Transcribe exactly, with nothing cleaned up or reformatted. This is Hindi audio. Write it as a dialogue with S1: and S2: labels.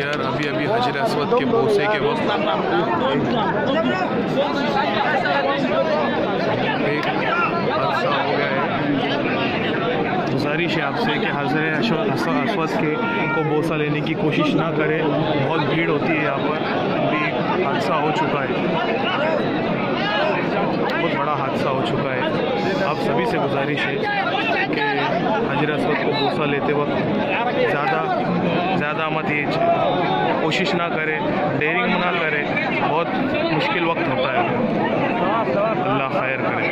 S1: एयर अभी अभी हजर अस्वद के बोसे के वक्त एक हादसा हो गया है। गुजारिश है आपसे कि हजर अस्वद के को बोसा लेने की कोशिश ना करें, बहुत भीड़ होती है यहाँ पर। अभी हादसा हो चुका है, बहुत बड़ा हादसा हो चुका है। आप सभी से गुजारिश है कि हजर अस्वद को बोसा लेते वक्त ज़्यादा ज़्यादा मत ये कोशिश ना करें, डेयरिंग ना करें, बहुत मुश्किल वक्त होता है। अल्लाह खैर करे।